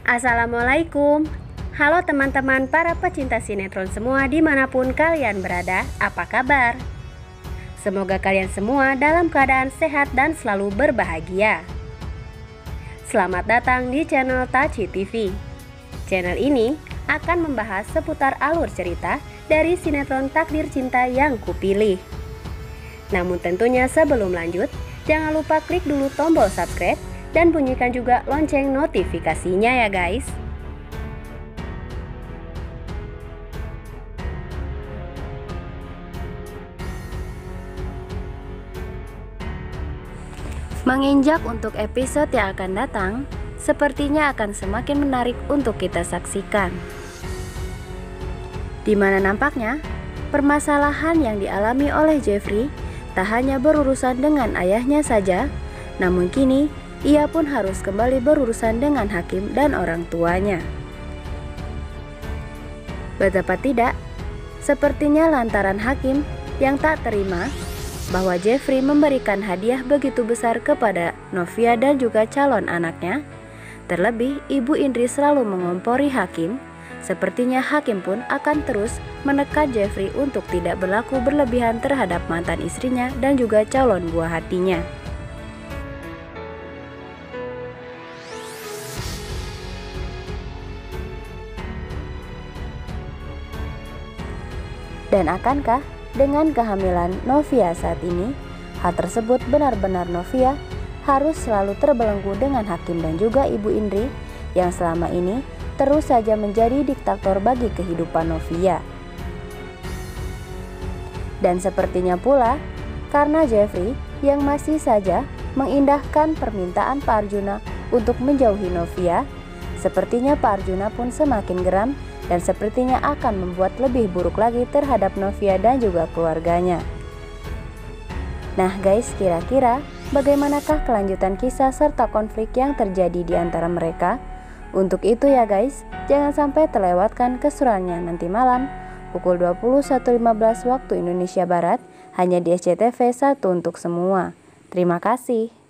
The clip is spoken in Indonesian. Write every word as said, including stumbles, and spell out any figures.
Assalamualaikum. Halo teman-teman para pecinta sinetron semua dimanapun kalian berada, apa kabar? Semoga kalian semua dalam keadaan sehat dan selalu berbahagia. Selamat datang di channel Taci T V. Channel ini akan membahas seputar alur cerita dari sinetron Takdir Cinta yang Kupilih. Namun tentunya sebelum lanjut, jangan lupa klik dulu tombol subscribe dan bunyikan juga lonceng notifikasinya ya guys. Menginjak untuk episode yang akan datang, sepertinya akan semakin menarik untuk kita saksikan. Dimana nampaknya, permasalahan yang dialami oleh Jeffrey tak hanya berurusan dengan ayahnya saja, namun kini ia pun harus kembali berurusan dengan hakim dan orang tuanya. Betapa tidak, sepertinya lantaran hakim yang tak terima bahwa Jeffrey memberikan hadiah begitu besar kepada Novia dan juga calon anaknya. Terlebih Ibu Indri selalu mengompori hakim. Sepertinya hakim pun akan terus menekan Jeffrey untuk tidak berlaku berlebihan terhadap mantan istrinya dan juga calon buah hatinya. Dan akankah dengan kehamilan Novia saat ini, hal tersebut benar-benar Novia harus selalu terbelenggu dengan hakim dan juga Ibu Indri yang selama ini terus saja menjadi diktator bagi kehidupan Novia. Dan sepertinya pula karena Jeffrey yang masih saja mengindahkan permintaan Pak Arjuna untuk menjauhi Novia, sepertinya Pak Arjuna pun semakin geram dan sepertinya akan membuat lebih buruk lagi terhadap Novia dan juga keluarganya. Nah guys, kira-kira bagaimanakah kelanjutan kisah serta konflik yang terjadi di antara mereka? Untuk itu ya guys, jangan sampai terlewatkan keseruannya nanti malam pukul dua puluh satu lima belas waktu Indonesia Barat hanya di S C T V satu untuk semua. Terima kasih.